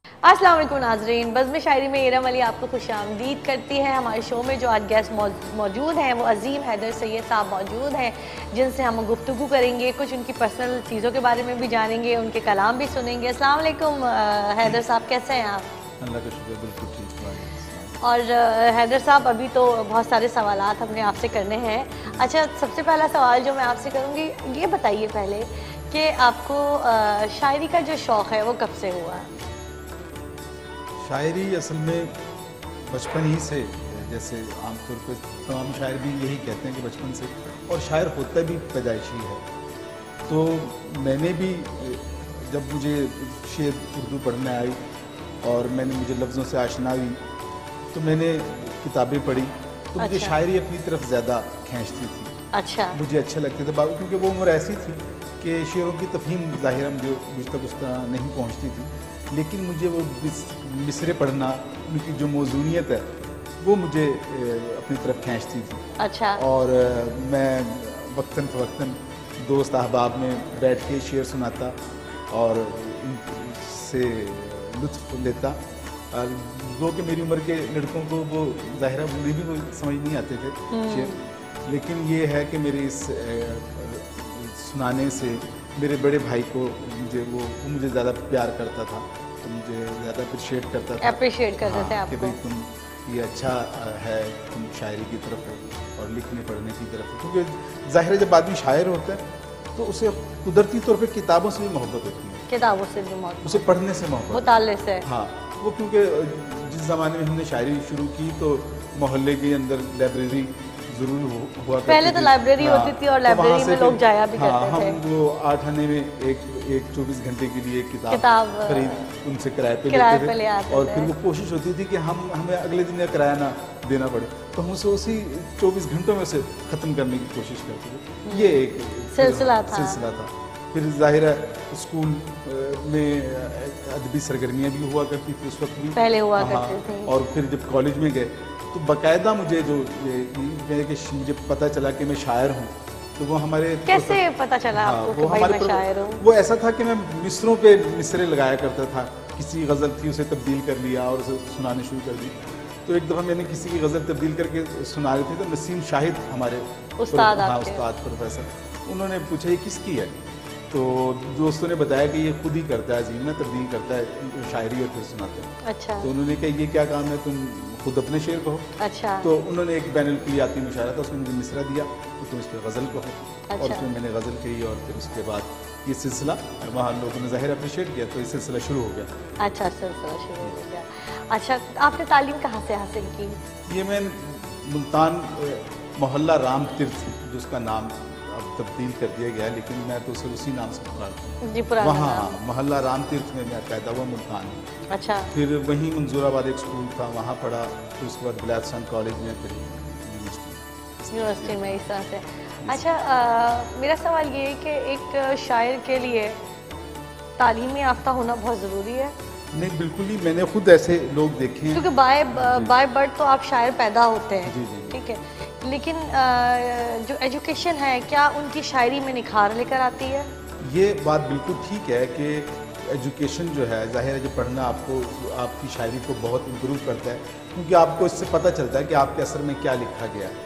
अस्सलाम वालेकुम नाज़रीन, बज़्म शायरी में इरम अली आपको खुशामदीद करती है। हमारे शो में जो आज गेस्ट मौजूद हैं वो अज़ीम हैदर सैयद साहब मौजूद हैं, जिनसे हम गुफ्तगू करेंगे, कुछ उनकी पर्सनल चीज़ों के बारे में भी जानेंगे, उनके कलाम भी सुनेंगे। अस्सलाम वालेकुम हैदर साहब, कैसे हैं आप? अल्लाह का शुक्र, बिल्कुल ठीक है। और हैदर साहब, अभी तो बहुत सारे सवालात हमने आपसे करने हैं। अच्छा, सबसे पहला सवाल जो मैं आपसे करूँगी, ये बताइए पहले कि आपको शायरी का जो शौक़ है वो कब से हुआ? शायरी असल में बचपन ही से, जैसे आमतौर पर तमाम शायर भी यही कहते हैं कि बचपन से, और शायर होता भी पैदाइशी है। तो मैंने भी, जब मुझे शेर उर्दू पढ़ने आई और मुझे लफ्ज़ों से आशना हुई, तो मैंने किताबें पढ़ी, तो मुझे शायरी अपनी तरफ ज़्यादा खींचती थी। अच्छा, मुझे अच्छा लगते थे क्योंकि वो उम्र ऐसी थी कि शेरों की तफ़हीम ज़ाहिरा मुझे बुझता नहीं पहुँचती थी, लेकिन मुझे वो मिसरे पढ़ना, उनकी जो मौज़ूनियत है वो मुझे अपनी तरफ खींचती थी। अच्छा। और मैं वक्तन फ़वक्तन दोस्त अहबाब में बैठ के शेर सुनाता और उनसे लुत्फ़ लेता। जो कि मेरी उम्र के लड़कों को वो ज़ाहिरा बुरी भी समझ नहीं आते थे शेर, लेकिन ये है कि मेरे इस सुनाने से मेरे बड़े भाई को वो मुझे ज़्यादा प्यार करता था, तो मुझे ज़्यादा अप्रिशिएट करता था। अप्रिशिएट करते थे आपको कि भाई तुम ये अच्छा है, तुम शायरी की तरफ हो और लिखने पढ़ने की तरफ हो, क्योंकि ज़ाहिर है जब आदमी शायर होता है तो उसे कुदरती तौर पे किताबों से भी मोहब्बत होती है, किताबों से भी मोहब्बत, उसे पढ़ने से मोहब्बत, मुताले से। हाँ, वो क्योंकि जिस ज़माने में हमने शायरी शुरू की तो मोहल्ले के अंदर लाइब्रेरी ज़रूर हुआ करती पहले तो लाइब्रेरी होती थी और लाइब्रेरी में लोग जाया भी करते थे। हम वो 8 आने में एक 24 घंटे के लिए एक किताब खरीद उनसे किराए पे लेते थे, और फिर वो कोशिश होती थी कि हमें अगले दिन किराया ना देना पड़े, तो हम उसी 24 घंटों में से ख़त्म करने की कोशिश करते थे। ये एक सिलसिला था। फिर ज़ाहिर है स्कूल में अदबी सरगर्मियाँ भी हुआ करती थी उस वक्त भी, पहले हुआ करती थी। और फिर जब कॉलेज में गए तो बाकायदा मुझे मुझे पता चला कि मैं शायर हूँ, तो वो हमारे कैसे पता चला आपको कि भाई मैं शायर हूँ? वो ऐसा था कि मैं मिसरों पे मिसरे लगाया करता था। किसी गज़ल थी उसे तब्दील कर लिया और उसे सुनाने शुरू कर दी। तो एक दफ़ा मैंने किसी की गज़ल तब्दील करके सुना रही थी, तो नसीम शाहिद हमारे उस्ताद प्रोफेसर, उन्होंने पूछा ये किसकी है, तो दोस्तों ने बताया कि ये खुद ही करता है, अजीम ना तब्दील करता है शायरी और फिर सुनाता है। अच्छा। तो उन्होंने कहा ये क्या काम है, तुम खुद अपने शेर कहो। अच्छा। तो उन्होंने एक बैनुल-कुलियाती मुशायरा था, उसमें मुझे मिसरा दिया तो तुम इस पर गज़ल कहो। अच्छा। और उसमें मैंने गज़ल कही और फिर उसके बाद ये सिलसिला वहाँ लोगों ने ज़ाहिर अप्रिशिएट किया, तो ये सिलसिला शुरू हो गया। अच्छा, सिलसिला शुरू हो गया। अच्छा, आपने तालीम कहाँ से हासिल की? ये मैं मुल्तान मोहल्ला राम तीर्थ, जिसका नाम अब तब्दील कर दिया गया, लेकिन मैं तो उसे उसी नाम से पुकारता हूँ। जी, पुराना वहाँ मोहल्ला राम तीर्थ में मैं पैदा हुआ, मुल्तान में। अच्छा। फिर वहीं मंजूराबाद एक स्कूल था, वहाँ पढ़ा, फिर उसके बाद बिलायतसान कॉलेज में, फिर यूनिवर्सिटी में, इस तरह से। अच्छा, मेरा सवाल ये है कि एक शायर के लिए तालीम याफ्ता होना बहुत ज़रूरी है? नहीं, बिल्कुल ही, मैंने खुद ऐसे लोग देखे हैं, क्योंकि बाय बर्थ तो आप शायर पैदा होते हैं। जी जी, ठीक है, लेकिन जो एजुकेशन है क्या उनकी शायरी में निखार लेकर आती है? ये बात बिल्कुल ठीक है कि एजुकेशन जो है, ज़ाहिर है, जो पढ़ना आपको आपकी शायरी को बहुत इम्प्रूव करता है, क्योंकि आपको इससे पता चलता है कि आपके असर में क्या लिखा गया है।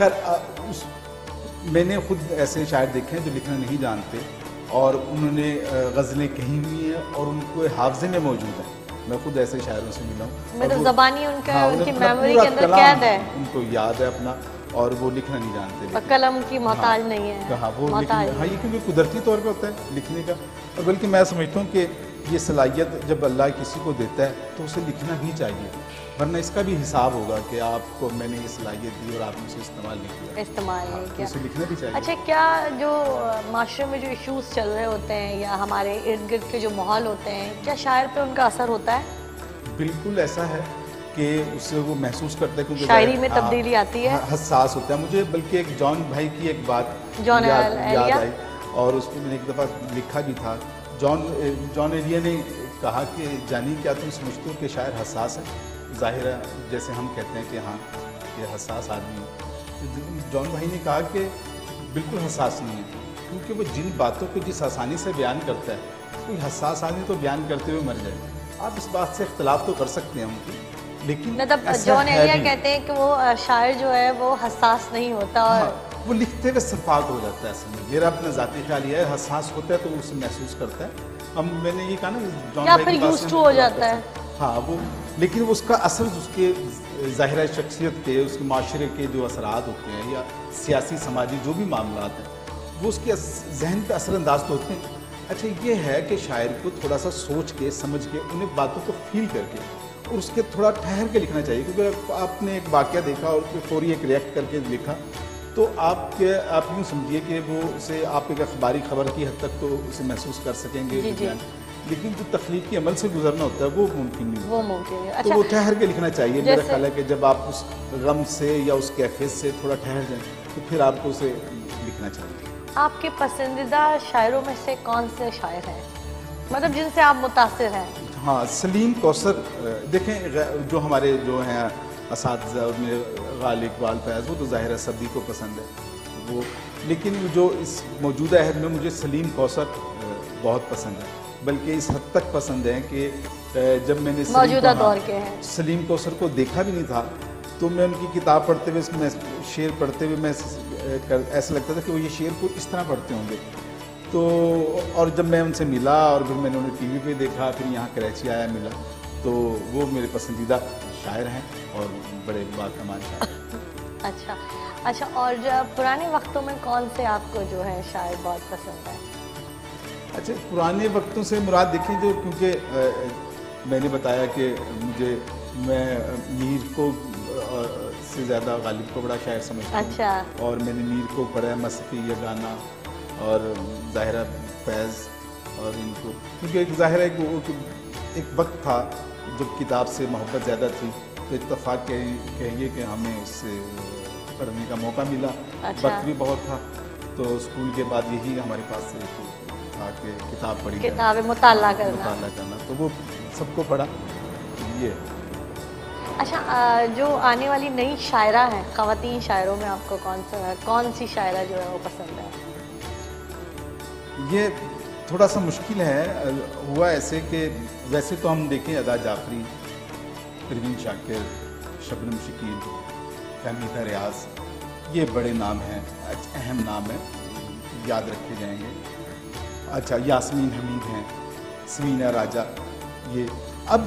खैर, मैंने खुद ऐसे शायर देखे हैं जो लिखना नहीं जानते और उन्होंने गज़लें कही हुई हैं और उनको हाफ़ज़े में मौजूद है। मैं खुद ऐसे शायरों से मिला हूँ, मतलब ज़बानी उनकी मेमोरी के अंदर कैद है, उनको याद है अपना, और वो लिखना नहीं जानते, कलम की मोहताज नहीं है। हाँ, वो हाँ, ये क्योंकि कुदरती तौर पे होता है लिखने का, और बल्कि मैं समझता हूँ कि ये सलाहियत जब अल्लाह किसी को देता है तो उसे लिखना भी चाहिए, वरना इसका भी हिसाब होगा कि आपको मैंने ये सलाहियत दी और आपने उसे इस्तेमाल नहीं किया, उसे लिखना भी चाहिए। अच्छा, क्या जो माशरे में जो इश्यूज़ चल रहे होते हैं या हमारे इर्द गिर्द के जो माहौल होते हैं, क्या शायर पे उनका असर होता है? बिल्कुल ऐसा है कि उससे वो महसूस करता है, क्योंकि शायरी में तब्दीली आती है, हसास होता है। मुझे बल्कि एक जॉन भाई की एक बात याद आई, और उसमें मैंने एक दफ़ा लिखा भी था। जॉन एलिया ने कहा कि जानी, क्या तुम समझते हो कि शायर हसास है? ज़ाहिर है, जैसे हम कहते हैं कि हाँ, ये हसास आदमी है। तो जॉन भाई ने कहा कि बिल्कुल हसास नहीं है, क्योंकि वो जिन बातों को जिस आसानी से बयान करता है, कोई हसास आदमी तो बयान करते हुए मर जाए, آپ اس بات سے اختلاف تو کر سکتے ہیں ان کی، لیکن مطلب جون ایلیا کہتے ہیں کہ وہ شاعر جو ہے وہ حساس نہیں ہوتا، اور وہ لکھتے ہوئے صفات ہو جاتا ہے. اصل میں میرا اپنا ذاتی خیال یہ ہے، حساس ہوتا ہے تو اسے محسوس کرتا ہے. میں نے یہ کہا نا جون یا پھر یوزڈ ٹو ہو جاتا ہے. ہاں وہ، لیکن اس کا اثر اس کے ظاہرہ شخصیت کے، اس کے معاشرے کے جو اثرات ہوتے ہیں یا سیاسی سماجی جو بھی معاملات ہیں وہ اس کے ذہن پہ اثر انداز تو ہوتے ہیں. اچھا یہ ہے کہ شاعر کو تھوڑا سا سوچ کے سمجھ کے انہیں باتوں کو فیل کر کے اور اس کے تھوڑا ٹھہر کے لکھنا چاہیے، کیونکہ آپ نے ایک واقعہ دیکھا اور اس پہ فوری ایک ریئیکٹ کر کے لکھا تو آپ یوں سمجھیے کہ وہ اسے آپ ایک اخباری خبر کی حد تک تو اسے محسوس کر سکیں گے، لیکن جو تخلیقی عمل سے گزرنا ہوتا ہے وہ ممکن نہیں ہوتا. وہ ممکن ہے. تو وہ ٹھہر کے لکھنا چاہیے. میرا خیال ہے کہ جب آپ اس غم سے یا اس کیفیت سے تھوڑا ٹھہر جائیں تو پھر آپ کو اسے لکھنا چاہیے. آپ کے پسندیدہ شاعروں میں سے کون سے شاعر ہیں، مطلب جن سے آپ متاثر ہیں؟ ہاں سلیم کوثر، دیکھیں جو ہمارے جو ہیں اساتذہ میں غالب اقبال فیض، وہ تو ظاہر ہے سبھی کو پسند ہے وہ، لیکن جو اس موجودہ عہد میں مجھے سلیم کوثر بہت پسند ہے، بلکہ اس حد تک پسند ہے کہ جب میں نے موجودہ دور کے ہیں سلیم کوثر کو دیکھا بھی نہیں تھا تو میں ان کی کتاب پڑھتے ہوئے، اس میں شعر پڑھتے ہوئے میں ایسا لگتا تھا کہ وہ یہ شعر کو اس طرح پڑھتے ہوں گے. تو اور جب میں ان سے ملا اور پھر میں نے انہیں ٹی وی پہ دیکھا، پھر یہاں کراچی آیا ملا، تو وہ میرے پسندیدہ شاعر ہیں اور بڑے باکمال شاعر ہیں. اچھا اور جو پرانے وقتوں میں کون سے آپ کو جو ہے شاعر بہت پسند ہے؟ اچھا پرانے وقتوں سے مراد دیکھیں جو، کیونکہ میں نے بتایا کہ میں میر کو سے زیادہ غالب کو بڑا شاعر سمجھتا ہوں، اور میں نے میر کو پڑھا ہے، مصفی یا گانا اور ظاہرہ فیض اور ان کو، کیونکہ ایک ظاہر ہے کہ ایک وقت تھا جب کتاب سے محبت زیادہ تھی تو اتفاق کہیے کہ ہمیں اس سے پڑھنے کا موقع ملا. وقت بھی بہت تھا تو اسکول کے بعد یہی ہمارے پاس تھا کہ کتاب پڑھی، کتاب مطالعہ کرنا، تو وہ سب کو پڑھا یہ. اچھا جو آنے والی نئی شاعرہ ہیں، خواتین شاعروں میں آپ کو کون سی شاعرہ جو ہے وہ پسند ہے؟ یہ تھوڑا سا مشکل ہے. ہوا ایسے کہ ویسے تو ہم دیکھیں ادا جعفری، پروین شاکر، شبنم شکیل، فہمیدہ ریاض، یہ بڑے نام ہیں، اہم نام ہیں، یاد رکھے جائیں گے. اچھا یاسمین حمید ہیں، سوینہ راجہ. یہ اب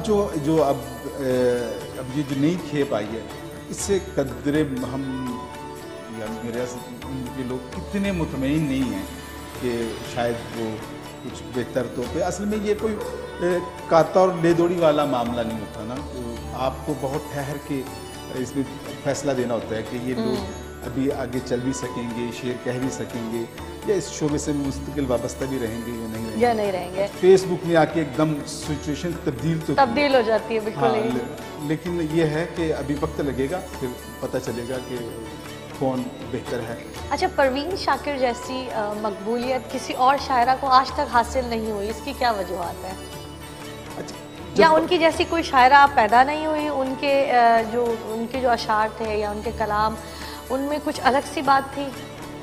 یہ جو نئی کھیپ آئی ہے اس سے قدرے ہم یا میرے کے لوگ اتنے مطمئن نہیں ہیں کہ شاید وہ کچھ بہتر تو پہ. اصل میں یہ کوئی کاتا اور لے دوڑی والا معاملہ نہیں ہوتا نا، تو آپ کو بہت ٹھہر کے اس میں فیصلہ دینا ہوتا ہے کہ یہ لوگ ابھی آگے چل بھی سکیں گے، شعر کہہ بھی سکیں گے، یا اس شعبے سے مستقل وابستہ بھی رہیں گے یا نہیں رہیں گے. فیس بک میں آ کے ایک دم سچویشن تبدیل ہو جاتی ہے بالکل. لیکن یہ ہے کہ ابھی وقت لگے گا، پھر پتہ چلے گا کہ کون بہتر ہے. اچھا پروین شاکر جیسی مقبولیت کسی اور شاعرہ کو آج تک حاصل نہیں ہوئی، اس کی کیا وجوہات ہیں؟ یا ان کی جیسی کوئی شاعرہ پیدا نہیں ہوئی، ان کے جو اشعار تھے یا ان کے کلام، ان میں کچھ الگ سی بات تھی؟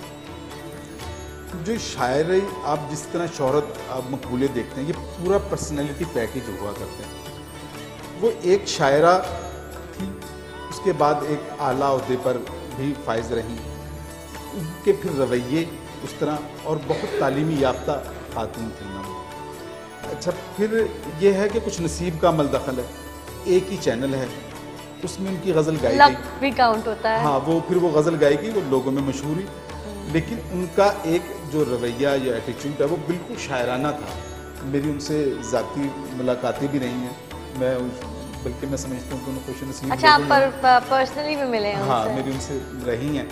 جو شاعر آپ جس طرح شہرت آپ مقبولیت دیکھتے ہیں، یہ پورا پرسنالٹی پیکیج ہوا کرتے ہیں. وہ ایک شاعرہ تھی، اس کے بعد ایک اعلیٰ عہدے پر بھی فائز رہی، ان کے پھر رویے اس طرح، اور بہت تعلیمی یافتہ خاتون تھی نا. اچھا پھر یہ ہے کہ کچھ نصیب کا عمل دخل ہے. ایک ہی چینل ہے، اس میں ان کی غزل گائی گئی، لک بھی کاؤنٹ ہوتا ہے. ہاں وہ پھر وہ غزل گائی گئی، وہ لوگوں میں مشہور ہوئی، لیکن ان کا ایک جو رویہ یا ایٹیچیوڈ ہے وہ بالکل شاعرانہ تھا. میری ان سے ذاتی ملاقاتیں بھی رہی ہیں، بلکہ میں سمجھتا ہوں کہ انہیں خوش نصیب. اچھا آپ پرسنلی بھی ملے ہیں؟ ہاں میری ان سے رہی ہیں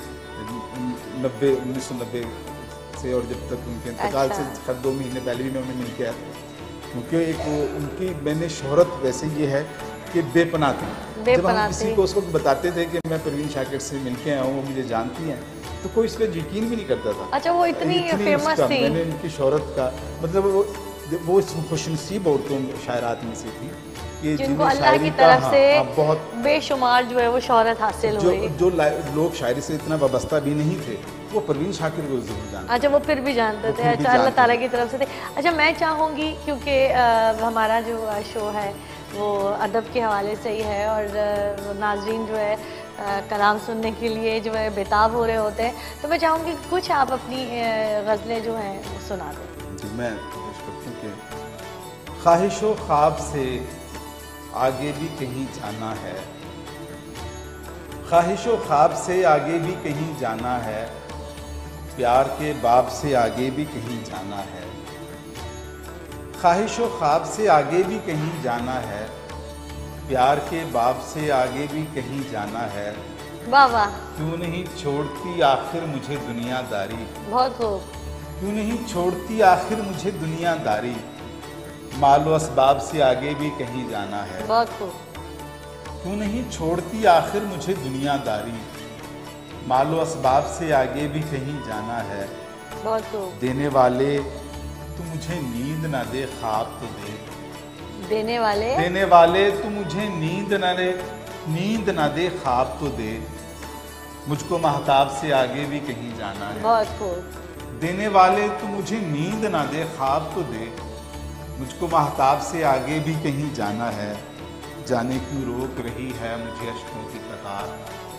1990 سے، اور جب تک ان کے انتقال سے 2 مہینے پہلے بھی میں انہیں مل کے آیا تھا. کیونکہ ان کی میں نے شہرت ویسے یہ ہے کہ بے پناہ تھی. جب ہم کسی کو اس وقت بتاتے تھے کہ میں پروین شاکر سے مل کے آیا ہوں، وہ مجھے جانتی ہیں، تو کوئی اس پہ یقین بھی نہیں کرتا تھا. اچھا وہ اتنی فیمس تھی. میں نے ان کی شہرت کا مطلب وہ خوش نصیب عورتوں شاعرات میں سے تھی کہ جن کو اللہ کی طرف سے بہت بے شمار جو ہے وہ شہرت حاصل ہوئی. جو لوگ شاعری سے اتنا وابستہ بھی نہیں تھے وہ پروین شاکر کو ضرور جانتے. اچھا وہ پھر بھی جانتے تھے. اچھا اللہ تعالیٰ کی طرف سے تھے. اچھا میں چاہوں گی کیونکہ ہمارا جو شو ہے وہ ادب کے حوالے سے ہی ہے اور ناظرین جو ہے کلام سننے کے لیے جو ہے بےتاب ہو رہے ہوتے ہیں, تو میں چاہوں گی کچھ آپ اپنی غزلیں جو ہیں وہ سنا دیں. جی میں کوشش کرتا ہوں کہ خواہش و خواب سے آگے بھی کہیں جانا ہے, خواہش و خواب سے آگے بھی کہیں جانا ہے, پیار کے باب سے آگے بھی کہیں جانا ہے, خواہش و خواب سے آگے بھی کہیں جانا ہے, پیار کے باب سے آگے بھی کہیں جانا ہے. واہ واہ. کیوں نہیں چھوڑتی آخر مجھے دنیا داری, بہت خوب. کیوں نہیں چھوڑتی آخر مجھے دنیا داری, مال و اسباب سے آگے بھی کہیں جانا ہے. بہت خوب. کیوں نہیں چھوڑتی آخر مجھے دنیا داری, مال و اسباب سے آگے بھی کہیں جانا ہے. بہت خوب. دینے والے تو مجھے نیند نہ دے خواب تو دے, دینے والے تو مجھے نیند نہ دے خواب تو دے, مجھ کو مہتاب سے آگے بھی کہیں جانا ہے. بہت خوب. دینے والے تو مجھے نیند نہ دے خواب تو دے, مجھ کو مہتاب سے آگے بھی کہیں جانا ہے. جانے کیوں روک رہی ہے مجھے اشکوں کی قطار,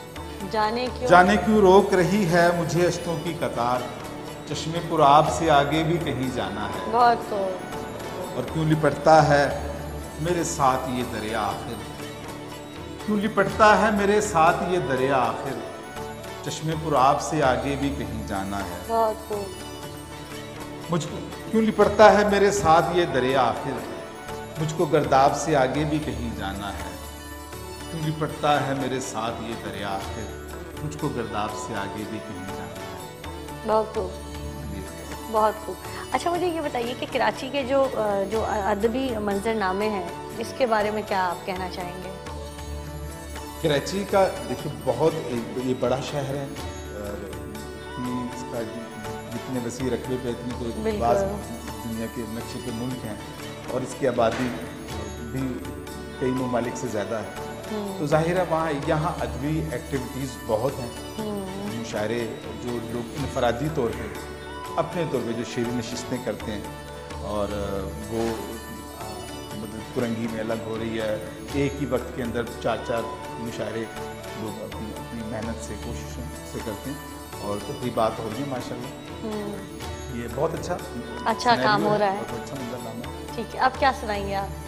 جانے کیوں روک رہی ہے مجھے اشکوں کی قطار, چشمے پر آب سے آگے بھی کہیں جانا ہے. بہت خوب. اور کیوں لپٹتا ہے میرے ساتھ یہ دریا آخر, کیوں لپٹتا ہے میرے ساتھ یہ دریا آخر, چشمے پر آب سے آگے بھی کہیں جانا ہے. بہت خوب. مجھ کو کیوں لپٹتا ہے میرے ساتھ یہ دریا آخر, مجھ کو گرداب سے آگے بھی کہیں جانا ہے. کیوں لپٹتا ہے میرے ساتھ یہ دریا آخر, مجھ کو گرداب سے آگے بھی کہیں جانا ہے. بہت خوب. بہت خوب. اچھا مجھے یہ بتائیے کہ کراچی کے جو ادبی منظر نامے ہیں اس کے بارے میں کیا آپ کہنا چاہیں گے؟ کراچی کا دیکھیں بہت یہ بڑا شہر ہے اور اس کا جتنے وسیع رقبے پہ اتنی کوئی بعض دنیا کے نقشے کے ملک ہیں اور اس کی آبادی بھی کئی ممالک سے زیادہ ہے, تو ظاہر ہے وہاں یہاں ادبی ایکٹیویٹیز بہت ہیں. مشاعرے جو لوگ انفرادی طور پہ اپنے طور پہ جو شعری نشستیں کرتے ہیں اور وہ مطلب کرنگی میں الگ ہو رہی ہے, ایک ہی وقت کے اندر 4 مشاعرے لوگ اپنی محنت سے کوششوں سے کرتے ہیں اور تقریبات ہو رہی ہیں ماشاءاللہ. یہ بہت اچھا کام ہو رہا ہے, بہت اچھا منظر نامہ ہے. ٹھیک ہے, اب کیا سنائیں گے آپ؟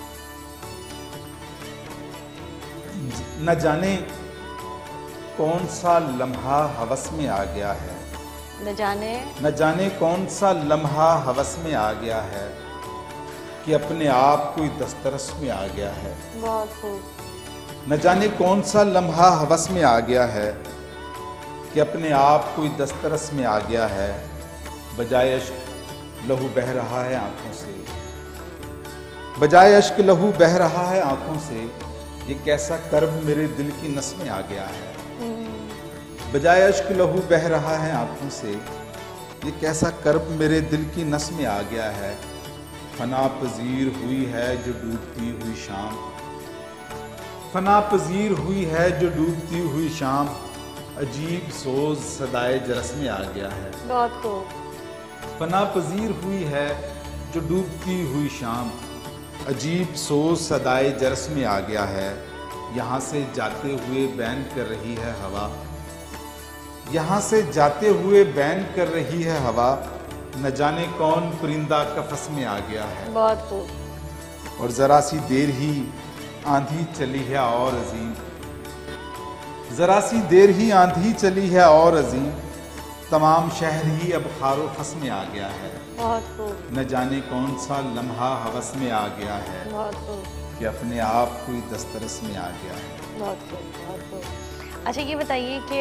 نہ جانے کون سا لمحہ ہوس میں آ گیا ہے, نہ جانے کون سا لمحہ ہوس میں آ گیا ہے, کہ اپنے آپ کوئی دسترس میں آ گیا ہے. بہت خوب. نہ جانے کون سا لمحہ ہوس میں آ گیا ہے, کہ اپنے آپ کوئی دسترس میں آ گیا ہے. بجائے اشک لہو بہہ رہا ہے آنکھوں سے, بجائے اشک لہو بہہ رہا ہے آنکھوں سے, یہ کیسا کرب میرے دل کی نس میں آ گیا ہے. بجائے اشک لہو بہہ رہا ہے آنکھوں سے, یہ کیسا کرب میرے دل کی نس میں آ گیا ہے. فنا پذیر ہوئی ہے جو ڈوبتی ہوئی شام, فنا پذیر ہوئی ہے جو ڈوبتی ہوئی شام, عجیب سوز صدائے جرس میں آ گیا ہے. بہت خوب. فنا پذیر ہوئی ہے جو ڈوبتی ہوئی شام, عجیب سوز صدائے جرس میں آ گیا ہے. یہاں سے جاتے ہوئے بین کر رہی ہے ہوا, یہاں سے جاتے ہوئے بین کر رہی ہے ہوا, نہ جانے کون پرندہ قفس میں آ گیا ہے. بہت خوب. اور ذرا سی دیر ہی آندھی چلی ہے اور عظیم, ذرا سی دیر ہی آندھی چلی ہے اور عظیم, تمام شہر ہی اب خار و خس میں آ گیا ہے. بہت خوب. نہ جانے کون سا لمحہ ہوس میں آ گیا ہے, بہت خوب. کہ اپنے آپ کوئی دسترس میں آ گیا ہے. بہت خوب. بہت خوب. اچھا یہ بتائیے کہ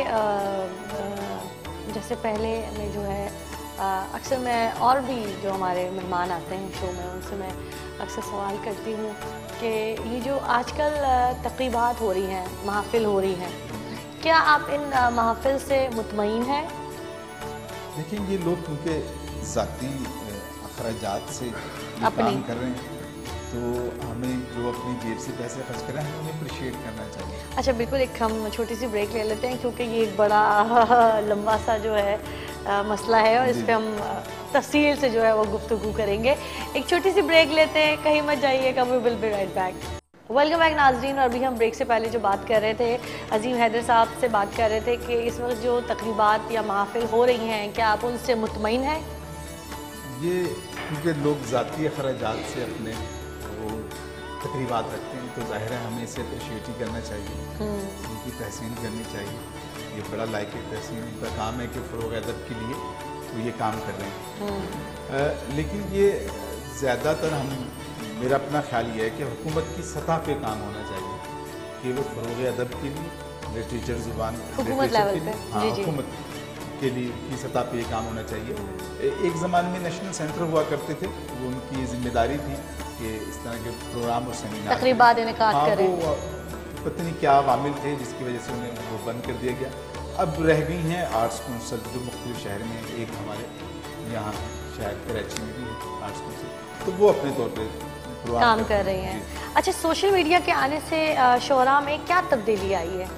جیسے پہلے میں جو ہے اکثر میں اور بھی جو ہمارے مہمان آتے ہیں شو میں ان سے میں اکثر سوال کرتی ہوں کہ یہ جو آج کل تقریبات ہو رہی ہیں, محافل ہو رہی ہیں, کیا آپ ان محافل سے مطمئن ہیں؟ دیکھیں یہ لوگ کیونکہ ذاتی اخراجات سے کام کر رہے ہیں تو ہمیں جو اپنی جیب जेब से पैसे खर्च करें, हमें उन्हें अप्रिशिएट करना चाहिए। अच्छा बिल्कुल, एक हम छोटी सी ब्रेक ले लेते हैं क्योंकि ये एक बड़ा लंबा सा जो है मसला है और इस पर हम तफसील से जो है वो गुफ्तगू करेंगे। एक छोटी सी ब्रेक लेते हैं, कहीं मत जाइएगा, we will be right back. Welcome back नाज़रीन। और अभी हम ब्रेक से पहले जो बात कर रहे थे, अजीम हैदर साहब से बात कर रहे थे कि इस वक्त जो तकरीबात या महफिल हो रही हैं, क्या आप उनसे मुतमईन हैं? ये क्योंकि लोग ज़ाती अखराजात से अपने वो तकरीबात रखते हैं, तो ज़ाहिर है हमें इसे अप्रिशिएट ही करना चाहिए, उनकी तहसीन करनी चाहिए। ये बड़ा लायक तहसीन उनका काम है कि फ़रोग़ अदब के लिए वो ये काम कर रहे हैं। लेकिन ये ज़्यादातर मेरा अपना ख्याल ये है कि हुकूमत की सतह पे काम होना चाहिए कि वो फ़रोग़ अदब के लिए, लिटरेचर ज़ुबान हुकूमत लेवल पे, हाँ हुकूमत के लिए की सतह पे ये काम होना चाहिए। एक ज़माने में नेशनल सेंटर हुआ करते थे, वो उनकी ज़िम्मेदारी थी कि इस तरह के प्रोग्राम और सेमिनार तकरीबात इनेकाद करें। वो पता नहीं क्या वामिल थे जिसकी वजह से उन्हें वो बंद कर दिया गया। अब रह गई हैं आर्ट्स काउंसिल जो मुख्तलिफ शहर में, एक हमारे यहाँ शायद कराची में भी है आर्ट्स काउंसिल, तो वो अपने तौर पर काम कर रही हैं। अच्छा, सोशल मीडिया के आने से शोरा में क्या तब्दीली आई है?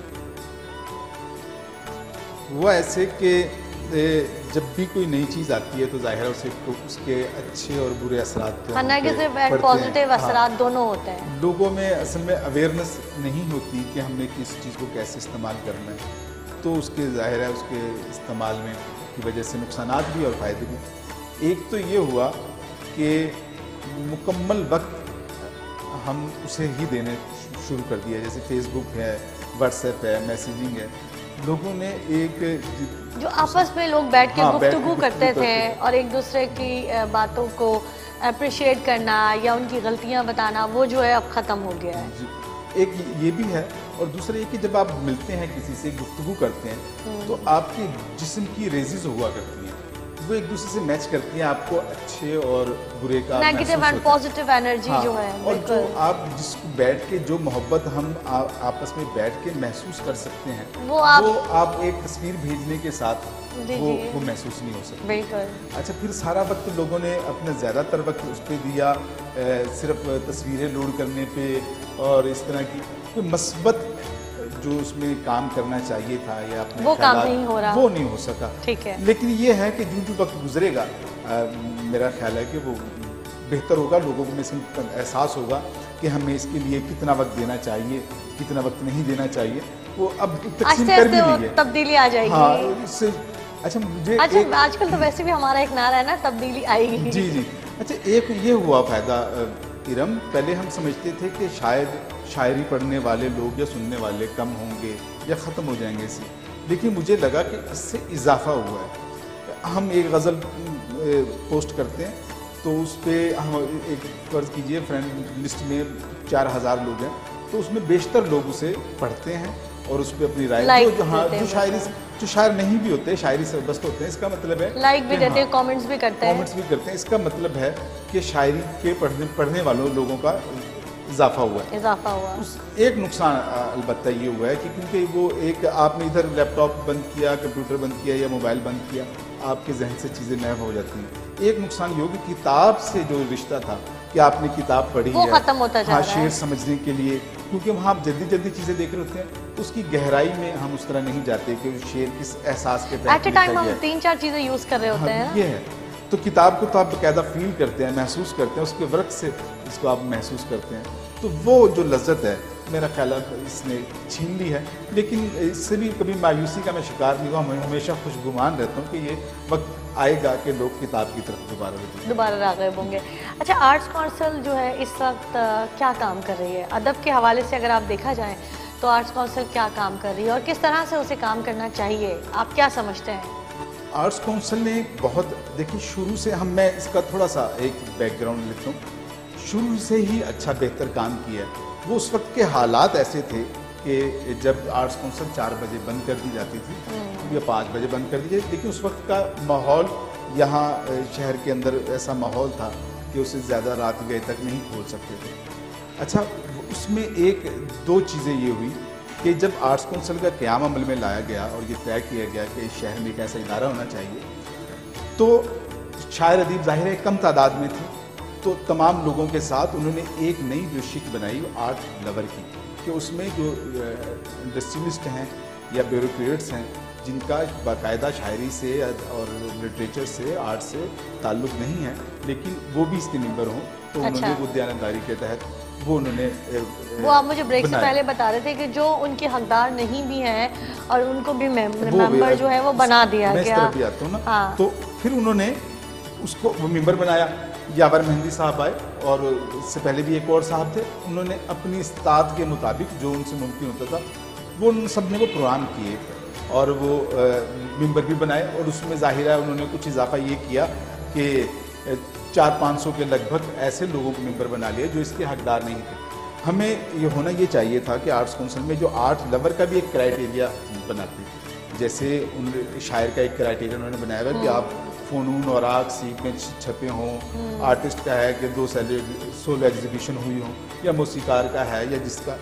वो ऐसे कि जब भी कोई नई चीज़ आती है तो ज़ाहिर है उसके अच्छे और बुरे असरात तो पॉजिटिव असरात दोनों होते हैं। लोगों में असल में अवेयरनेस नहीं होती कि हमने किस चीज़ को कैसे इस्तेमाल करना है, तो उसके ज़ाहिर है उसके इस्तेमाल में की वजह से नुकसानात भी और फ़ायदे भी। एक तो ये हुआ कि मुकम्मल वक्त हम उसे ही देने शुरू कर दिया, जैसे फेसबुक है, व्हाट्सएप है, मैसेजिंग है। लोगों ने एक जो आपस में लोग बैठ के गुफ्तगू करते थे और एक दूसरे की बातों को अप्रिशिएट करना या उनकी गलतियां बताना, वो जो है अब ख़त्म हो गया है। एक ये भी है, और दूसरा ये कि जब आप मिलते हैं किसी से, गुफ्तगू करते हैं, तो आपके जिस्म की रेजिज हुआ करती हैं, वो एक दूसरे से मैच करती हैं, आपको अच्छे और बुरे का नेगेटिव एंड पॉजिटिव एनर्जी जो है, और जो आप जिसको बैठ के जो मोहब्बत हम आपस में बैठ के महसूस कर सकते हैं, वो आप एक तस्वीर भेजने के साथ वो महसूस नहीं हो सकता। बिल्कुल। अच्छा, फिर सारा वक्त लोगों ने अपना ज़्यादातर वक्त उस पर दिया, सिर्फ तस्वीरें लोड करने पे, और इस तरह की कोई मस्बत जो उसमें काम करना चाहिए था या अपने वो काम नहीं हो रहा, वो नहीं हो सका। ठीक है। लेकिन ये है कि जो वक्त गुजरेगा, मेरा ख्याल है कि वो बेहतर होगा, लोगों को इसमें एहसास होगा कि हमें इसके लिए कितना वक्त देना चाहिए, कितना वक्त नहीं देना चाहिए। वो अब तकसीम कर भी ली है, तब्दीली आ जाएगी। हाँ, इससे अच्छा मुझे आजकल तो वैसे भी हमारा एक नारा है ना, तब्दीली आएगी। जी जी। अच्छा, एक ये हुआ फ़ायदा इरम, पहले हम समझते थे कि शायद शायरी पढ़ने वाले लोग या सुनने वाले कम होंगे या ख़त्म हो जाएंगे इससे, लेकिन मुझे लगा कि इससे इजाफा हुआ है। हम एक गज़ल पोस्ट करते हैं तो उस पर हम एक फ़र्ज़ कीजिए फ्रेंड लिस्ट में 4000 लोग हैं, तो उसमें बेशतर लोग उसे पढ़ते हैं और उस पर अपनी राय जो शायर नहीं भी होते, शायरी से व्यस्त होते हैं, इसका मतलब है लाइक भी देते हैं, कमेंट्स भी करते हैं। इसका मतलब है कि शायरी के पढ़ने वालों लोगों का इजाफा हुआ। उस एक नुकसान अलबत्ता ये हुआ है कि क्योंकि वो एक आपने इधर लैपटॉप बंद किया, कंप्यूटर बंद किया या मोबाइल बंद किया, आपके जहन से चीज़ें महव हो जाती हैं। एक नुकसान ये होगा, किताब से जो रिश्ता था कि आपने किताब पढ़ी है, खत्म होता जा रहा है। शेर समझने के लिए, क्योंकि वहाँ आप जल्दी चीज़ें देख रहे होते हैं, तो उसकी गहराई में हम उस तरह नहीं जाते कि शेर किस एहसास के तहत टाइम हम 3-4 चीज़ें यूज़ कर रहे होते हैं। ये है, तो किताब को तो आप बाकायदा फील करते हैं, महसूस करते हैं, उसके वर्क से इसको आप महसूस करते हैं, तो वो जो लज्जत है मेरा ख्याल है इसने छीन ली है। लेकिन इससे भी कभी मायूसी का मैं शिकार नहीं हुआ, मैं हमेशा खुशगुमान रहता हूँ कि ये वक्त आएगा कि लोग किताब की तरफ दोबारा राग़िब होंगे। अच्छा, आर्ट्स काउंसिल जो है इस वक्त क्या काम कर रही है? अदब के हवाले से अगर आप देखा जाए तो आर्ट्स काउंसिल क्या काम कर रही है और किस तरह से उसे काम करना चाहिए, आप क्या समझते हैं? आर्ट्स काउंसिल ने बहुत, देखिए शुरू से मैं इसका थोड़ा सा एक बैकग्राउंड लेता हूँ, शुरू से ही अच्छा बेहतर काम किया है। वो उस वक्त के हालात ऐसे थे कि जब आर्ट्स काउंसिल 4 बजे बंद कर दी जाती थी या 5 बजे बंद कर दी जाती, लेकिन उस वक्त का माहौल यहाँ शहर के अंदर ऐसा माहौल था कि उसे ज़्यादा रात गए तक नहीं खोल सकते थे। अच्छा, उसमें 1-2 चीज़ें ये हुई कि जब आर्ट्स काउंसिल का क़याम अमल में लाया गया और ये तय किया गया कि इस शहर में एक ऐसा इदारा होना चाहिए, तो शायर अदीब ज़ाहिर है कम तादाद में थे, تو تمام لوگوں کے ساتھ انہوں نے ایک نئی جو شک بنائی آرٹ لور کی، کہ اس میں جو انڈسٹریلسٹ ہیں یا بیوروکریٹس ہیں جن کا باقاعدہ شاعری سے اور لٹریچر سے آرٹ سے تعلق نہیں ہے لیکن وہ بھی اس کے ممبر ہوں، تو انہوں نے وہ دیانتداری کے تحت وہ انہوں نے وہ آپ مجھے بریک سے پہلے بتا رہے تھے کہ جو ان کے حقدار نہیں بھی ہیں اور ان کو بھی ممبر جو ہے وہ بنا دیا گیا. میں اس طرف بھی آتا ہوں نا. تو پھر انہوں نے اس کو وہ ممبر بنایا. یاور مہندی صاحب آئے اور اس سے پہلے بھی ایک اور صاحب تھے. انہوں نے اپنی استاد کے مطابق جو ان سے ممکن ہوتا تھا وہ ان سب نے وہ پروگرام کیے اور وہ ممبر بھی بنائے. اور اس میں ظاہر ہے انہوں نے کچھ اضافہ یہ کیا کہ 400-500 کے لگ بھگ ایسے لوگوں کو ممبر بنا لیا جو اس کے حقدار نہیں تھے. ہمیں یہ ہونا یہ چاہیے تھا کہ آرٹس کونسل میں جو آرٹ لور کا بھی ایک کرائٹیریا بناتے، جیسے ان شاعر کا ایک کرائٹیریا انہوں نے بنایا ہوا کہ آپ فنون اور آرٹ سیکھ میں چھپے ہوں. آرٹسٹ کا ہے کہ 2 سولو ایگزیبیشن ہوئی ہوں، یا موسیقار کا ہے یا جس کا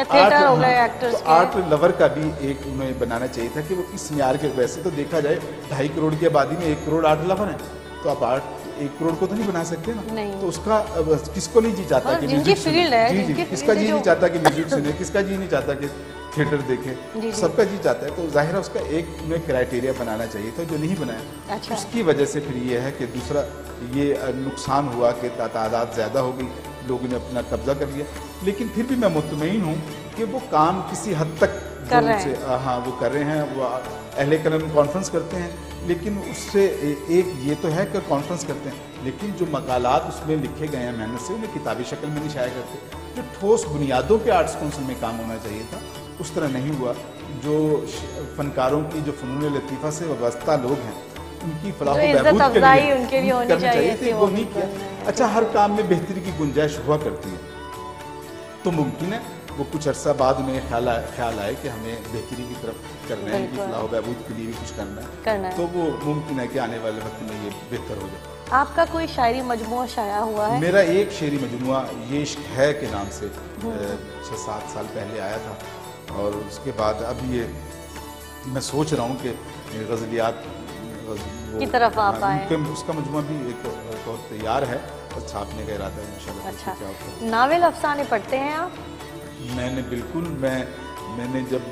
آرٹ لور کا بھی ایک انہیں بنانا چاہیے تھا کہ وہ اس معیار کے. ویسے تو دیکھا جائے 2.5 کروڑ کی آبادی میں 1 کروڑ آرٹ لور ہیں، تو آپ آرٹ 1 کروڑ کو تو نہیں بنا سکتے نا. تو اس کا کس کو نہیں جی چاہتا کہ میوزک سنے، جی کس کا جی نہیں چاہتا کہ میوزک سنے، کس کا جی نہیں چاہتا کہ تھیٹر دیکھے، سب کا جی چاہتا ہے. تو ظاہر ہے اس کا ایک انہیں کرائٹیریا بنانا چاہیے تھا جو نہیں بنایا. اس کی وجہ سے پھر یہ ہے کہ دوسرا یہ نقصان ہوا کہ تعداد زیادہ ہو گئی، لوگوں نے اپنا قبضہ کر لیا. لیکن پھر بھی میں مطمئن ہوں کہ وہ کام کسی حد تک وہ کر رہے ہیں. وہ اہل قلم کانفرنس کرتے ہیں، لیکن اس سے ایک یہ تو ہے کہ کانفرنس کرتے ہیں لیکن جو مقالات اس میں لکھے گئے ہیں محنت سے انہیں کتابی شکل میں نہیں شائع کرتے. جو ٹھوس بنیادوں پہ آرٹس کونسل میں کام ہونا چاہیے تھا اس طرح نہیں ہوا. جو فنکاروں کی جو فنون لطیفہ سے وابستہ لوگ ہیں ان کی فلاح و بہبود کے لیے کرنا چاہیے تھے، وہ نہیں کیا. اچھا، ہر کام میں بہتری کی گنجائش ہوا کرتی ہے، تو ممکن ہے وہ کچھ عرصہ بعد میں خیال آئے کہ ہمیں بہتری کی طرف کرنا ہے، کہ فلاح و بہبود کے لیے بھی کچھ کرنا ہے، تو وہ ممکن ہے کہ آنے والے وقت میں یہ بہتر ہو جائے. آپ کا کوئی شاعری مجموعہ شائع ہوا ہے؟ میرا ایک شعری مجموعہ یہ عشق ہے کے نام سے 6-7 سال پہلے آیا تھا، اور اس کے بعد اب یہ میں سوچ رہا ہوں کہ غزلیات کی طرف آپ آئیں. اس کا مجموعہ بھی ایک طور تیار ہے، بس چھاپنے کا ارادہ ہے انشاءاللہ. اچھا، ناول افسانے پڑھتے ہیں آپ؟ میں نے بالکل میں نے جب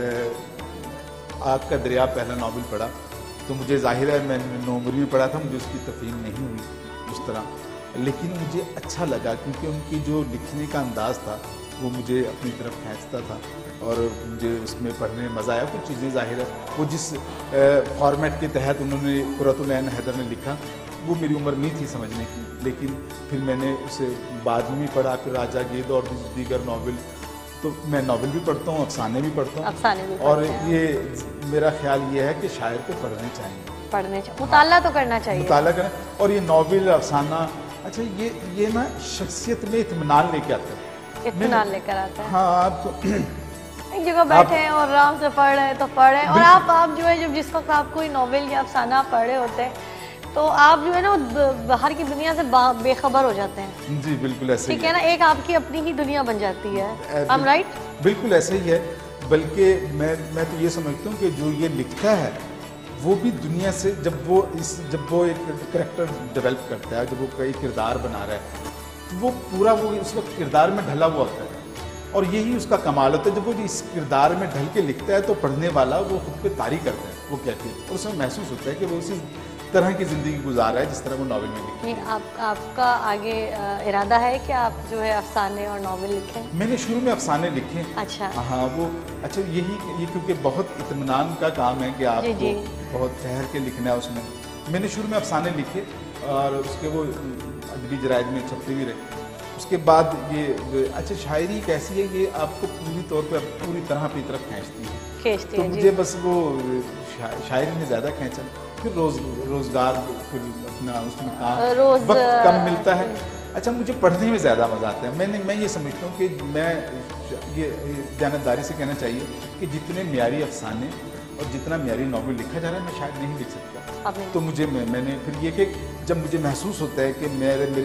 آگ کا دریا پہلا ناول پڑھا تو مجھے ظاہر ہے میں نے نومری میں پڑھا تھا، مجھے اس کی تفہیم نہیں ہوئی اس طرح، لیکن مجھے اچھا لگا کیونکہ ان کی جو لکھنے کا انداز تھا وہ مجھے اپنی طرف کھینچتا تھا اور مجھے اس میں پڑھنے میں مزہ آیا. کچھ چیزیں ظاہر ہے وہ جس فارمیٹ کے تحت انہوں نے قرۃ العین حیدر نے لکھا وہ میری عمر نہیں تھی سمجھنے کی، لیکن پھر میں نے اسے بعد میں پڑھا. پھر راجہ گید اور دیگر ناول، تو میں ناول بھی پڑھتا ہوں، افسانے بھی پڑھتا ہوں، اور یہ میرا خیال یہ ہے کہ شاعر کو پڑھنے چاہیے، مطالعہ تو کرنا چاہیے، مطالعہ کرنا. اور یہ ناول افسانہ اچھا یہ نا شخصیت میں اطمینان لے کے آتا ہے، اطمینان لے کر آتا ہے. ہاں، آپ ایک جگہ بیٹھے ہیں اور آرام سے پڑھ رہے ہیں تو پڑھ رہے ہیں. اور آپ جو ہے جس وقت آپ کوئی ناول یا افسانہ پڑھ رہے ہوتے ہیں تو آپ جو ہے نا باہر کی دنیا سے بے خبر ہو جاتے ہیں. جی بالکل ایسے ہی ٹھیک ہے نا، ایک آپ کی اپنی ہی دنیا بن جاتی ہے. I'm right؟ بالکل ایسے ہی ہے. بلکہ میں تو یہ سمجھتا ہوں کہ جو یہ لکھتا ہے وہ بھی دنیا سے جب وہ ایک کریکٹر ڈیولپ کرتا ہے، جب وہ کوئی کردار بنا رہا ہے تو وہ پورا وہ اس وقت کردار میں ڈھلا ہوا ہوتا ہے، اور یہی اس کا کمال ہوتا ہے. جب وہ اس کردار میں ڈھل کے لکھتا ہے تو پڑھنے والا وہ خود پہ طاری کرتا ہے، وہ کہتی ہے، اور اس میں محسوس ہوتا ہے کہ وہ اسی طرح کی زندگی گزار رہا ہے جس طرح وہ ناول میں لکھی ہے. آپ کا آگے ارادہ ہے کہ آپ جو ہے افسانے اور ناول لکھیں؟ میں نے شروع میں افسانے لکھے. اچھا. ہاں، وہ اچھا یہ کیونکہ بہت اطمینان کا کام ہے کہ آپ کو بہت ٹھہر کے لکھنا ہے. اس میں نے شروع میں افسانے لکھے اور اس کے وہ ادبی جرائد میں چھپتے بھی رہے. اس کے بعد یہ اچھا شاعری کیسی ہے، یہ آپ کو پوری طور پہ پوری طرح اپنی طرف کھینچتی ہے. تو مجھے بس وہ شاعری میں زیادہ کھینچا. پھر روزگار پھر اپنا اس میں کام وقت کم ملتا ہے. اچھا، مجھے پڑھنے میں زیادہ مزہ آتا ہے. میں یہ سمجھتا ہوں کہ میں یہ دیانتداری سے کہنا چاہیے کہ جتنے معیاری افسانے اور جتنا معیاری ناول لکھا جا رہا ہے میں شاید نہیں لکھ سکتا. تو مجھے میں نے پھر یہ کہ جب مجھے محسوس ہوتا ہے کہ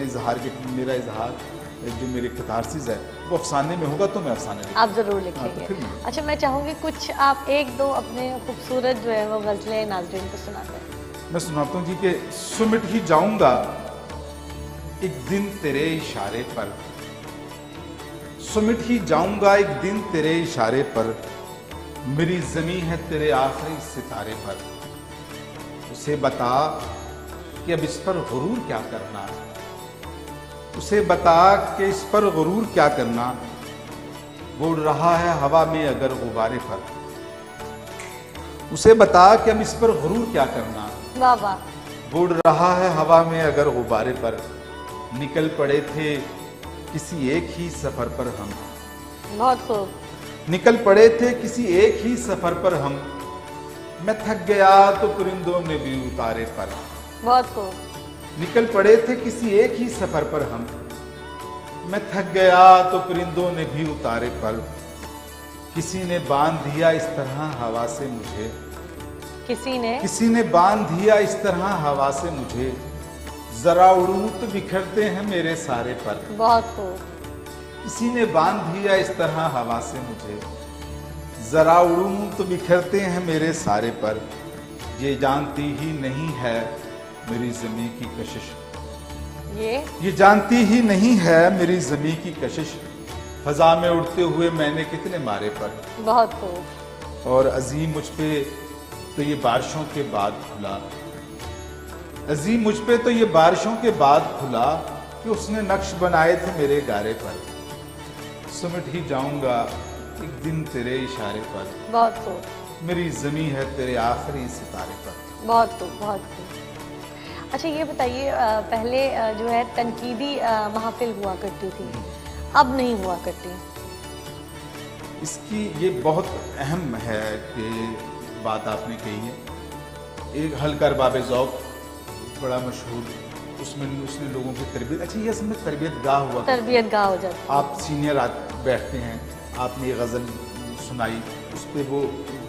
میرا اظہار جو میرے کتارسز ہے وہ افسانے میں ہوگا تو میں افسانے لکھوں. آپ ضرور لکھیں گے. اچھا، میں چاہوں گی کچھ آپ 1-2 اپنے خوبصورت جو ہے وہ غزلیں ناظرین کو سنا دیں. میں سناتا ہوں جی کہ سمٹ ہی جاؤں گا ایک دن تیرے اشارے پر، سمٹ ہی جاؤں گا ایک دن تیرے اشارے پر، میری زمین ہے تیرے آخری ستارے پر۔ اسے بتا کہ اب اس پر غرور کیا کرنا، اسے بتا کہ اس پر غرور کیا کرنا، وہ اڑ رہا ہے ہوا میں اگر غبارے پر۔ اسے بتا کہ اب اس پر غرور کیا کرنا، وہ اڑ رہا ہے ہوا میں اگر غبارے پر۔ نکل پڑے تھے کسی ایک ہی سفر پر ہم، بہت خوب، نکل پڑے تھے کسی ایک ہی سفر پر ہم، میں تھک گیا تو پرندوں نے بھی اتارے پر۔ بہت خوب، نکل پڑے تھے کسی ایک ہی سفر پر ہم، میں تھک گیا تو پرندوں نے بھی اتارے پر۔ کسی نے باندھ دیا اس طرح ہوا سے مجھے، کسی نے باندھ دیا اس طرح ہوا سے مجھے، ذرا اڑوں تو بکھرتے ہیں میرے سارے پر۔ بہت خوب، کسی نے باندھ دیا اس طرح ہوا سے مجھے، ذرا اڑوں تو بکھرتے ہیں میرے سارے پر۔ یہ جانتی ہی نہیں ہے میری زمین کی کشش، یہ جانتی ہی نہیں ہے میری زمین کی کشش، فضا میں اڑتے ہوئے میں نے کتنے مارے پر۔ بہت خوب، اور عظیم مجھ پہ تو یہ بارشوں کے بعد کھلا، عظیم مجھ پہ تو یہ بارشوں کے بعد کھلا، کہ اس نے نقش بنائے تھے میرے گارے پر۔ سمٹ ہی جاؤں گا ایک دن تیرے اشارے پر، بہت خوب، میری زمین ہے تیرے آخری ستارے پر۔ بہت خوب، بہت خوب۔ اچھا یہ بتائیے، پہلے جو ہے تنقیدی محافل ہوا کرتی تھی، اب نہیں ہوا کرتی، اس کی یہ بہت اہم ہے کہ بات آپ نے کہی ہے۔ ایک حلقہ ارباب ذوق بڑا مشہور، اس نے لوگوں کی تربیت، اچھا یہ اصل میں تربیت گاہ ہوا، تربیت گاہ ہو جاتی، آپ سینئر بیٹھتے ہیں، آپ نے یہ غزل سنائی، اس پہ وہ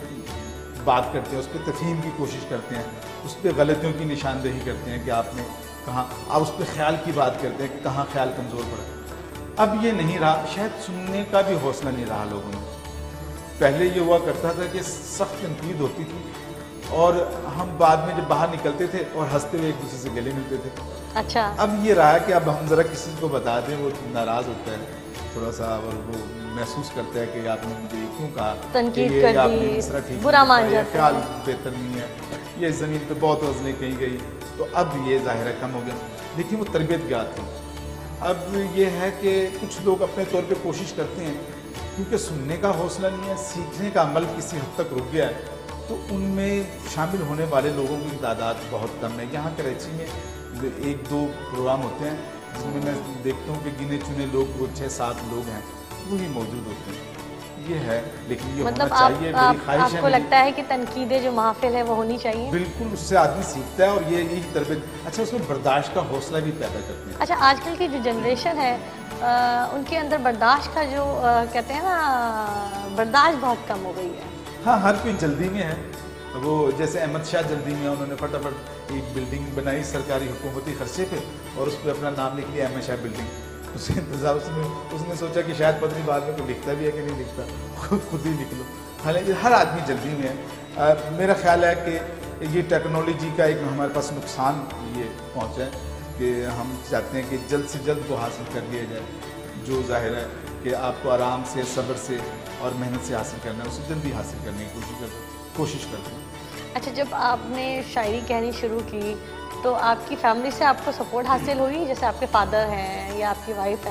بات کرتے ہیں، اس پہ تفہیم کی کوشش کرتے ہیں، اس پہ غلطیوں کی نشاندہی کرتے ہیں کہ آپ نے کہاں، آپ اس پہ خیال کی بات کرتے ہیں کہ کہاں خیال کمزور پڑا۔ اب یہ نہیں رہا، شاید سننے کا بھی حوصلہ نہیں رہا لوگوں میں۔ پہلے یہ ہوا کرتا تھا کہ سخت تنقید ہوتی تھی اور ہم بعد میں جب باہر نکلتے تھے اور ہنستے ہوئے ایک دوسرے سے گلے ملتے تھے۔ اچھا، اب یہ رہا کہ اب ہم ذرا کسی کو بتا دیں، وہ ناراض ہوتا ہے تھوڑا سا، اور وہ محسوس کرتا ہے کہ آپ نے مجھے کیوں کہا، تنقید کر دی، برا مان جاتا ہے، خیال بہتر نہیں ہے، یہ زمین پہ بہت غزلیں کہیں گئی، تو اب یہ ظاہر ہے کم ہو گیا، لیکن وہ تربیت گاہ تھی۔ اب یہ ہے کہ کچھ لوگ اپنے طور پہ کوشش کرتے ہیں، کیونکہ سننے کا حوصلہ نہیں ہے، سیکھنے کا عمل کسی حد تک رک گیا ہے، تو ان میں شامل ہونے والے لوگوں کی تعداد بہت کم ہے۔ یہاں کراچی میں ایک دو پروگرام ہوتے ہیں جن میں دیکھتا ہوں کہ گنے چنے لوگ، وہ 6-7 لوگ ہیں، وہی موجود ہوتے ہیں، یہ ہے۔ لیکن یہ ہونا چاہیے، میری خواہش ہے، آپ کو لگتا ہے کہ تنقید جو محافل ہے وہ ہونی چاہیے؟ بالکل، اس سے آدمی سیکھتا ہے، اور یہ تربیت، اچھا اس میں برداشت کا حوصلہ بھی پیدا کرتے ہیں۔ اچھا آج کل کی جو جنریشن ہے ان کے اندر برداشت کا جو کہتے ہیں نا، برداشت بہت کم ہو گئی ہے۔ ہاں، ہر کوئی جلدی میں ہے، وہ جیسے احمد شاہ جلدی میں، انہوں نے فٹافٹ ایک بلڈنگ بنائی سرکاری حکومتی خرچے پہ، اور اس پہ اپنا نام لکھ لیا احمد شاہ بلڈنگ۔ اس انتظار اس نے سوچا کہ شاید پتہ نہیں بعد میں کوئی لکھتا بھی ہے کہ نہیں لکھتا، خود ہی لکھ لو۔ حالانکہ ہر آدمی جلدی میں ہے۔ میرا خیال ہے کہ یہ ٹیکنالوجی کا ایک ہمارے پاس نقصان یہ پہنچا ہے کہ ہم چاہتے ہیں کہ جلد سے جلد کو حاصل کر لیا جائے، جو ظاہر ہے کہ آپ کو آرام سے، صبر سے اور محنت سے حاصل کرنا ہے، اسے جلدی حاصل کرنے کی کوشش کرتے ہیں۔ اچھا جب آپ نے شاعری کہنی شروع کی تو آپ کی فیملی سے آپ کو سپورٹ حاصل ہوئی، جیسے آپ کے فادر ہیں یا آپ کی وائف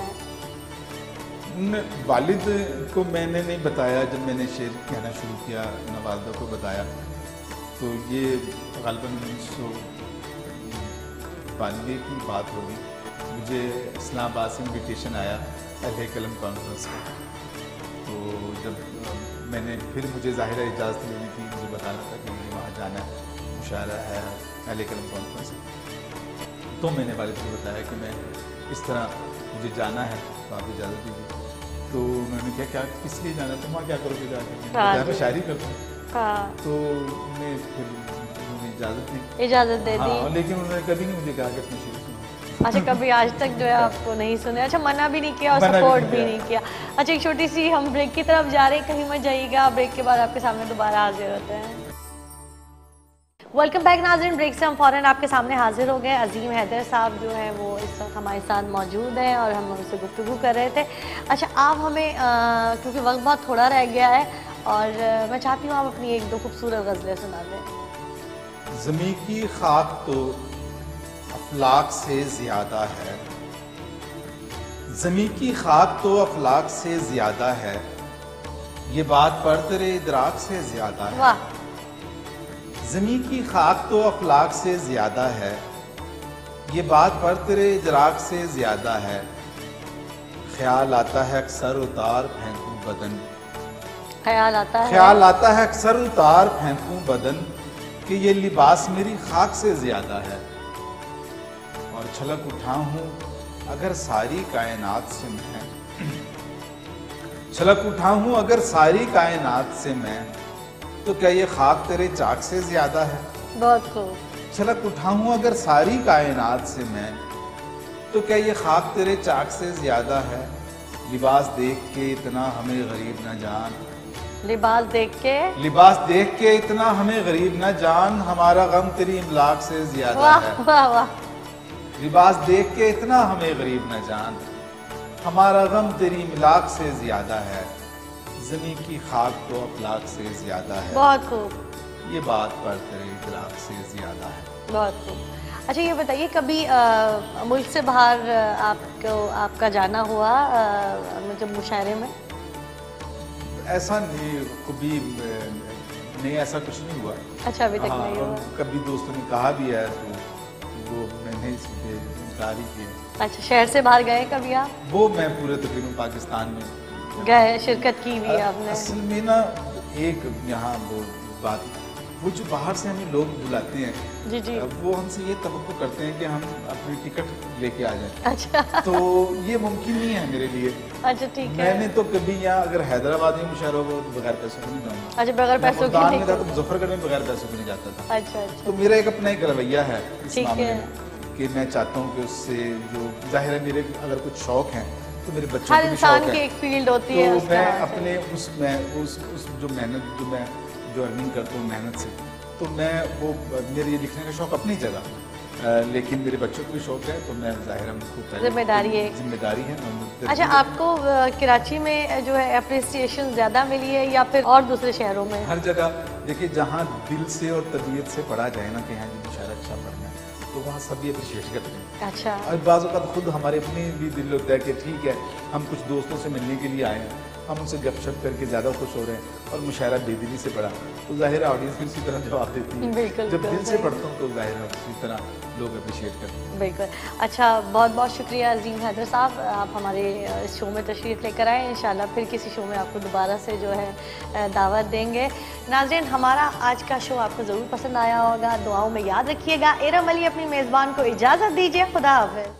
ہیں؟ والد کو میں نے نہیں بتایا، جب میں نے شعر کہنا شروع کیا، نہ والدہ کو بتایا، تو یہ غالباً 1992 کی بات ہوگی۔ مجھے اسلام آباد سے انویٹیشن آیا اہل قلم کانفرنس کا، تو جب میں نے پھر مجھے ظاہرہ اجازت لینی تھی، مجھے بتانا تھا کہ مجھے وہاں جانا ہے، مشاعرہ ہے اہل قلم کانفرنس، تو میں نے والد کو بتایا کہ میں اس طرح مجھے جانا ہے، تو آپ اجازت دیجیے۔ تو انہوں نے کیا کس لیے جانا ہے، تم وہاں کیا کرو گے جا کے؟ میں شاعری کرتا ہوں۔ تو میں پھر انہوں نے اجازت دے دی، لیکن انہوں نے کبھی نہیں مجھے کہا کہ اپنی شعر سنو۔ اچھا کبھی آج تک جو ہے آپ کو نہیں سنے؟ اچھا منع بھی نہیں کیا اور سپورٹ بھی نہیں کیا۔ اچھا ایک چھوٹی سی ہم بریک کی طرف جا رہے ہیں، کہیں مت جائیے گا، بریک کے بعد آپ کے سامنے دوبارہ حاضر ہوتے ہیں۔ ویلکم بیک ناظرین. بریک سے ہم فوراً آپ کے سامنے حاضر ہو گئے. عظیم حیدر صاحب جو ہیں وہ اس وقت ہمارے ساتھ موجود ہیں اور ہم ان سے گفتگو کر رہے تھے. اچھا آپ ہمیں کیونکہ وقت بہت تھوڑا رہ گیا ہے اور میں چاہتی ہوں آپ اپنی ایک دو خوبصورت غزلیں سنا دیں. زمیں کی خاک تو افلاک سے زیادہ ہے, زمیں کی خاک تو افلاک سے زیادہ ہے, یہ بات پر تیرے ادراک سے زیادہ ہے. واہ. زمیں کی خاک تو افلاک سے زیادہ ہے, یہ بات پر تیرے ادراک سے زیادہ ہے. خیال آتا ہے اکثر اتار پھینکوں بدن, خیال آتا ہے اکثر اتار پھینکوں بدن, کہ یہ لباس میری خاک سے زیادہ ہے. اور چھلک اٹھا ہوں اگر ساری کائنات سے میں, چھلک اٹھا ہوں اگر ساری کائنات سے میں, تو کیا یہ خاک تیرے چاک سے زیادہ ہے. بہت خوب. چھلک اٹھا ہوں اگر ساری کائنات سے میں, تو کیا یہ خاک تیرے چاک سے زیادہ ہے. لباس دیکھ کے اتنا ہمیں غریب نہ جان, لباس دیکھ کے اتنا ہمیں غریب نہ جان, ہمارا غم تیری املاک سے زیادہ ہے. واہ واہ. لباس دیکھ کے اتنا ہمیں غریب نہ جان, ہمارا غم تیری املاک سے زیادہ ہے. زمیں کی خاک تو افلاک سے زیادہ ہے. بہت خوب. یہ بات پر تیرے ادراک سے زیادہ ہے. بہت خوب. اچھا یہ بتائیے کبھی ملک سے باہر آپ کا جانا ہوا مطلب مشاعرے میں؟ ایسا نہیں, کبھی نہیں, ایسا کچھ نہیں ہوا. اچھا ابھی تک نہیں ہوا. کبھی دوستوں نے کہا بھی ہے تو وہ میں نے انکار ہی کیا. اچھا شہر سے باہر گئے کبھی آپ؟ وہ میں پورے تقریباً پاکستان میں گئے, شرکت کی بھی آپ نے؟ اصل میں نا ایک یہاں وہ بات, وہ جو باہر سے ہمیں لوگ بلاتے ہیں جی جی, وہ ہم سے یہ توقع کرتے ہیں کہ ہم اپنی ٹکٹ لے کے آ جائیں. اچھا تو یہ ممکن نہیں ہے میرے لیے. اچھا ٹھیک ہے. میں نے تو کبھی یہاں اگر حیدرآباد میں مشاعرہ ہو تو بغیر پیسوں کو نہیں جاؤں گا. اچھا بغیر پیسوں کے نہیں تھا تو مظفر گڑھ میں بغیر پیسوں کے نہیں جاتا تھا. اچھا اچھا. تو میرا ایک اپنا ایک رویہ ہے اس معاملے میں کہ میں چاہتا ہوں کہ اس سے جو ظاہر ہے میرے اگر کچھ شوق ہیں تو میرے بچوں ہر کی بھی انسان شوق کی ہے, ایک فیلڈ ہوتی ہے. تو میں اپنے اس جو محنت جو ارننگ کرتا ہوں محنت سے, تو میں وہ میرے یہ لکھنے کا شوق اپنی جگہ, لیکن میرے بچوں کو بھی شوق ہے تو میں ظاہر ذمہ داری ہے. اچھا آپ کو کراچی میں جو ہے اپریسیشن زیادہ ملی ہے یا پھر اور دوسرے شہروں میں؟ ہر جگہ دیکھیے جہاں دل سے اور طبیعت سے پڑھا جائے نا کہ ہاں جی مشاعرہ اچھا پڑھنا ہے تو وہاں سبھی اپریشیٹ کرتے ہیں. اچھا. اور بعض اوقات خود ہمارے اپنے بھی دل ہوتا ہے کہ ٹھیک ہے ہم کچھ دوستوں سے ملنے کے لیے آئے ہیں, ہم ان سے گپ شپ کر کے زیادہ خوش ہو رہے ہیں اور مشاعرہ بے دلی سے پڑھا تو ظاہر آڈینس بھی اسی طرح جواب دیتی ہے. جب دل سے پڑھتا ہوں تو ظاہر ہے اسی طرح لوگ اپریشیٹ کرتے ہیں. بالکل. اچھا بہت بہت شکریہ عظیم حیدر صاحب, آپ ہمارے اس شو میں تشریف لے کر آئے. انشاءاللہ پھر کسی شو میں آپ کو دوبارہ سے جو ہے دعوت دیں گے. ناظرین ہمارا آج کا شو آپ کو ضرور پسند آیا ہوگا, دعاؤں میں یاد رکھیے گا. ارم علی اپنی میزبان کو اجازت دیجیے. خدا حافظ.